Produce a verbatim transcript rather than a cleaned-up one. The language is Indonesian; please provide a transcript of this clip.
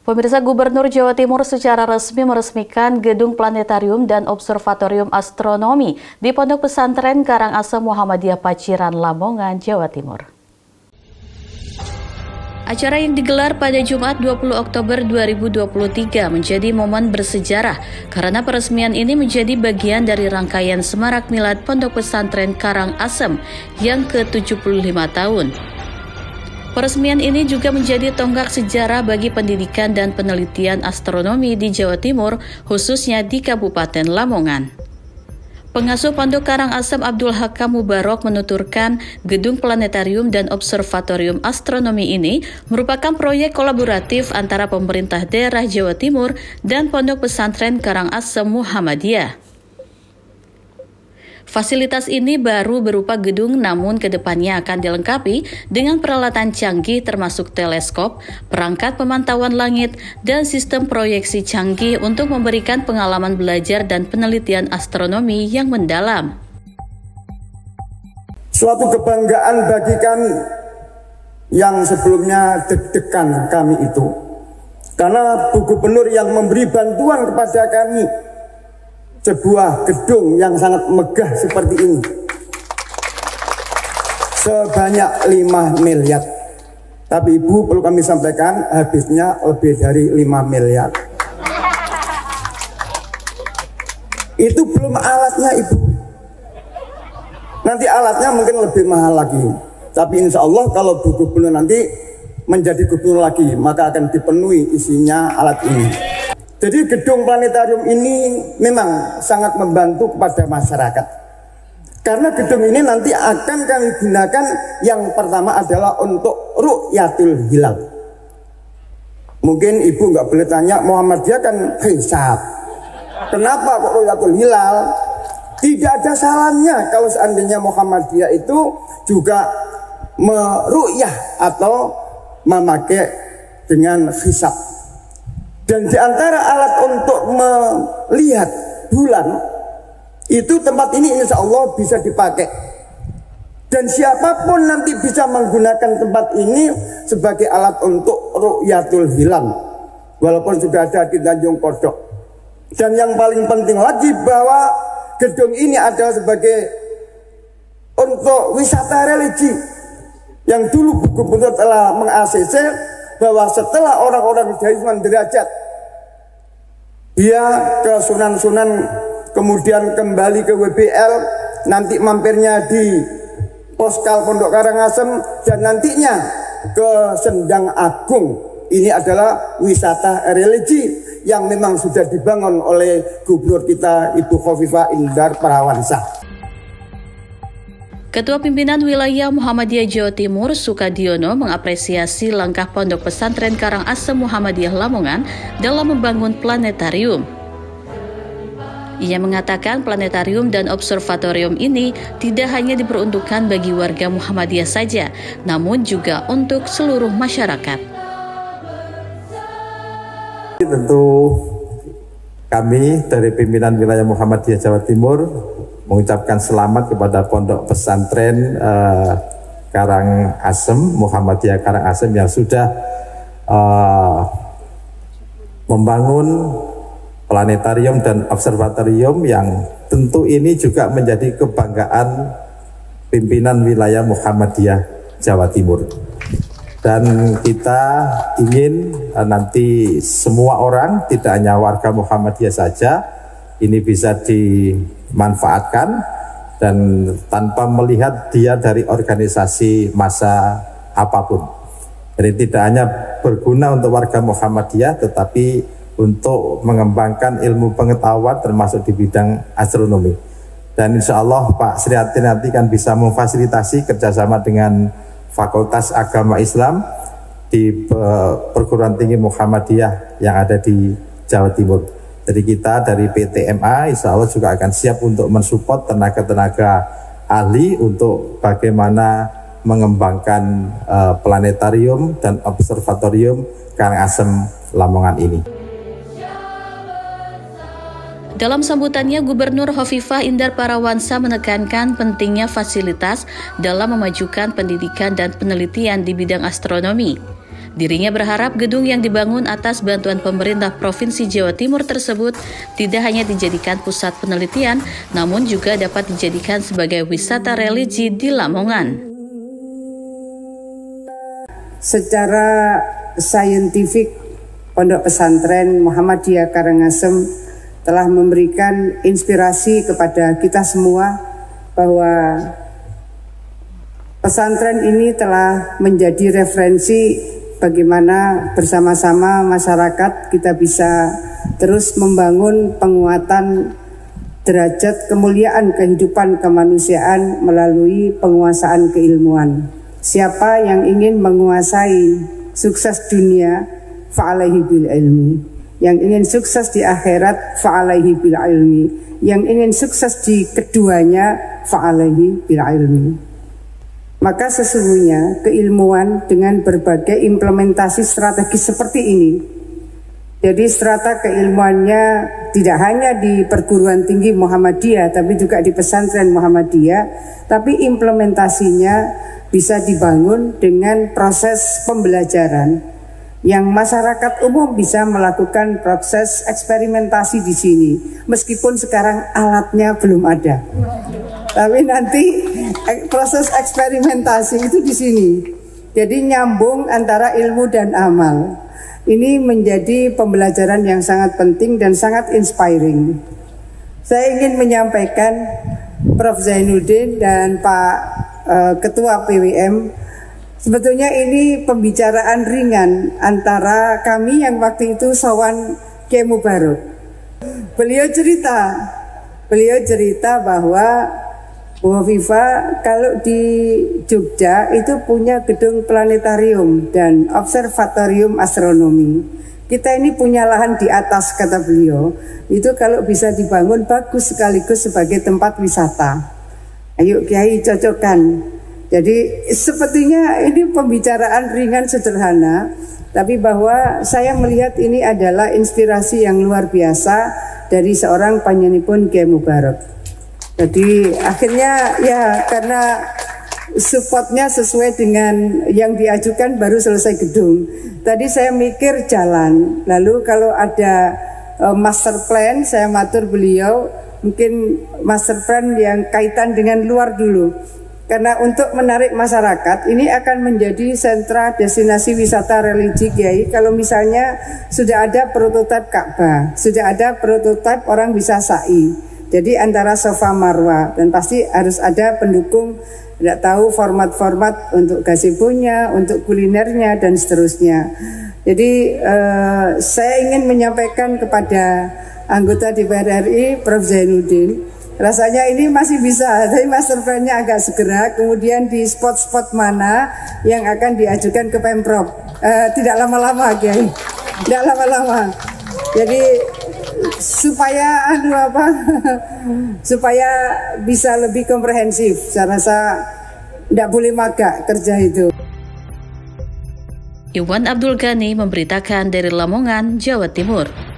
Pemirsa, Gubernur Jawa Timur secara resmi meresmikan Gedung Planetarium dan Observatorium Astronomi di Pondok Pesantren Karangasem Muhammadiyah Paciran, Lamongan, Jawa Timur. Acara yang digelar pada Jumat dua puluh Oktober dua ribu dua puluh tiga menjadi momen bersejarah karena peresmian ini menjadi bagian dari rangkaian Semarak Milad Pondok Pesantren Karangasem yang ke tujuh puluh lima tahun. Peresmian ini juga menjadi tonggak sejarah bagi pendidikan dan penelitian astronomi di Jawa Timur, khususnya di Kabupaten Lamongan. Pengasuh Pondok Karangasem Abdul Hakam Mubarok menuturkan Gedung Planetarium dan Observatorium Astronomi ini merupakan proyek kolaboratif antara pemerintah daerah Jawa Timur dan Pondok Pesantren Karangasem Muhammadiyah. Fasilitas ini baru berupa gedung, namun kedepannya akan dilengkapi dengan peralatan canggih termasuk teleskop, perangkat pemantauan langit, dan sistem proyeksi canggih untuk memberikan pengalaman belajar dan penelitian astronomi yang mendalam. Suatu kebanggaan bagi kami yang sebelumnya deg-degan kami itu, karena Bu Gubernur yang memberi bantuan kepada kami sebuah gedung yang sangat megah seperti ini sebanyak lima miliar. Tapi Ibu, perlu kami sampaikan, habisnya lebih dari lima miliar. Itu belum alatnya, Ibu. Nanti alatnya mungkin lebih mahal lagi. Tapi insya Allah kalau Bu Gubernur nanti menjadi gubernur lagi, maka akan dipenuhi isinya alat ini. Jadi gedung planetarium ini memang sangat membantu kepada masyarakat. Karena gedung ini nanti akan kami gunakan, yang pertama adalah untuk ru'yatul hilal. Mungkin Ibu nggak boleh tanya, Muhammadiyah kan hisab. Kenapa kok ru'yatul hilal? Tidak ada salahnya kalau seandainya Muhammadiyah itu juga meru'yah atau memakai dengan hisab. Dan di antara alat untuk melihat bulan, itu tempat ini insya Allah bisa dipakai. Dan siapapun nanti bisa menggunakan tempat ini sebagai alat untuk ru'yatul hilal, walaupun sudah ada di Tanjung Kodok. Dan yang paling penting lagi bahwa gedung ini adalah sebagai untuk wisata religi, yang dulu Bu Gubernur telah meng-A C C bahwa setelah orang-orang dari Sunan Derajat dia ke Sunan-Sunan, kemudian kembali ke W B L, nanti mampirnya di Poskal Pondok Karangasem, dan nantinya ke Sendang Agung. Ini adalah wisata religi yang memang sudah dibangun oleh Gubernur kita Ibu Khofifah Indar Parawansa. Ketua Pimpinan Wilayah Muhammadiyah Jawa Timur, Sukadiono, mengapresiasi langkah Pondok Pesantren Karangasem Muhammadiyah Lamongan dalam membangun planetarium. Ia mengatakan planetarium dan observatorium ini tidak hanya diperuntukkan bagi warga Muhammadiyah saja, namun juga untuk seluruh masyarakat. Tentu kami dari Pimpinan Wilayah Muhammadiyah Jawa Timur mengucapkan selamat kepada Pondok Pesantren uh, Karangasem Muhammadiyah Karangasem yang sudah uh, membangun planetarium dan observatorium yang tentu ini juga menjadi kebanggaan pimpinan wilayah Muhammadiyah Jawa Timur. Dan kita ingin uh, nanti semua orang, tidak hanya warga Muhammadiyah saja, ini bisa dimanfaatkan dan tanpa melihat dia dari organisasi massa apapun. Jadi tidak hanya berguna untuk warga Muhammadiyah, tetapi untuk mengembangkan ilmu pengetahuan termasuk di bidang astronomi. Dan insya Allah Pak Sriati nanti kan bisa memfasilitasi kerjasama dengan Fakultas Agama Islam di Perguruan Tinggi Muhammadiyah yang ada di Jawa Timur. Jadi kita dari P T M A insya Allah juga akan siap untuk mensupport tenaga-tenaga ahli untuk bagaimana mengembangkan uh, planetarium dan observatorium Karangasem Lamongan ini. Dalam sambutannya, Gubernur Khofifah Indar Parawansa menekankan pentingnya fasilitas dalam memajukan pendidikan dan penelitian di bidang astronomi. Dirinya berharap gedung yang dibangun atas bantuan pemerintah Provinsi Jawa Timur tersebut tidak hanya dijadikan pusat penelitian, namun juga dapat dijadikan sebagai wisata religi di Lamongan. Secara saintifik, Pondok Pesantren Muhammadiyah Karangasem telah memberikan inspirasi kepada kita semua bahwa pesantren ini telah menjadi referensi bagaimana bersama-sama masyarakat kita bisa terus membangun penguatan derajat kemuliaan kehidupan kemanusiaan melalui penguasaan keilmuan. Siapa yang ingin menguasai sukses dunia, fa'alaihi bil ilmi. Yang ingin sukses di akhirat, fa'alaihi bil ilmi. Yang ingin sukses di keduanya, fa'alaihi bil ilmi. Maka sesungguhnya keilmuan dengan berbagai implementasi strategis seperti ini. Jadi strata keilmuannya tidak hanya di perguruan tinggi Muhammadiyah, tapi juga di pesantren Muhammadiyah, tapi implementasinya bisa dibangun dengan proses pembelajaran yang masyarakat umum bisa melakukan proses eksperimentasi di sini, meskipun sekarang alatnya belum ada. Tapi nanti proses eksperimentasi itu di sini. Jadi nyambung antara ilmu dan amal. Ini menjadi pembelajaran yang sangat penting dan sangat inspiring. Saya ingin menyampaikan Profesor Zainuddin dan Pak uh, Ketua P W M, sebetulnya ini pembicaraan ringan antara kami yang waktu itu sowan Kiai Mubarok. Beliau cerita, beliau cerita bahwa Bu Viva kalau di Jogja itu punya gedung planetarium dan observatorium astronomi. Kita ini punya lahan di atas, kata beliau. Itu kalau bisa dibangun bagus sekaligus sebagai tempat wisata. Ayo Kiai cocokkan. Jadi sepertinya ini pembicaraan ringan sederhana, tapi bahwa saya melihat ini adalah inspirasi yang luar biasa dari seorang panjenenganipun Kiai Mubarok. Jadi akhirnya ya karena supportnya sesuai dengan yang diajukan baru selesai gedung. Tadi saya mikir jalan, lalu kalau ada uh, master plan saya matur beliau mungkin master plan yang kaitan dengan luar dulu. Karena untuk menarik masyarakat ini akan menjadi sentra destinasi wisata religi Kiai. Kalau misalnya sudah ada prototipe Ka'bah, sudah ada prototipe orang bisa sa'i. Jadi antara Safa Marwa, dan pasti harus ada pendukung, tidak tahu format-format untuk gazebonya, untuk kulinernya dan seterusnya. Jadi eh, saya ingin menyampaikan kepada anggota D P R R I Profesor Zainuddin, rasanya ini masih bisa, tapi master plan-nya agak segera. Kemudian di spot-spot mana yang akan diajukan ke Pemprov, eh, tidak lama-lama Kiai, tidak lama-lama. Jadi supaya anu apa supaya bisa lebih komprehensif, saya rasa tidak boleh magak kerja itu. Iwan Abdul Ghani memberitakan dari Lamongan, Jawa Timur.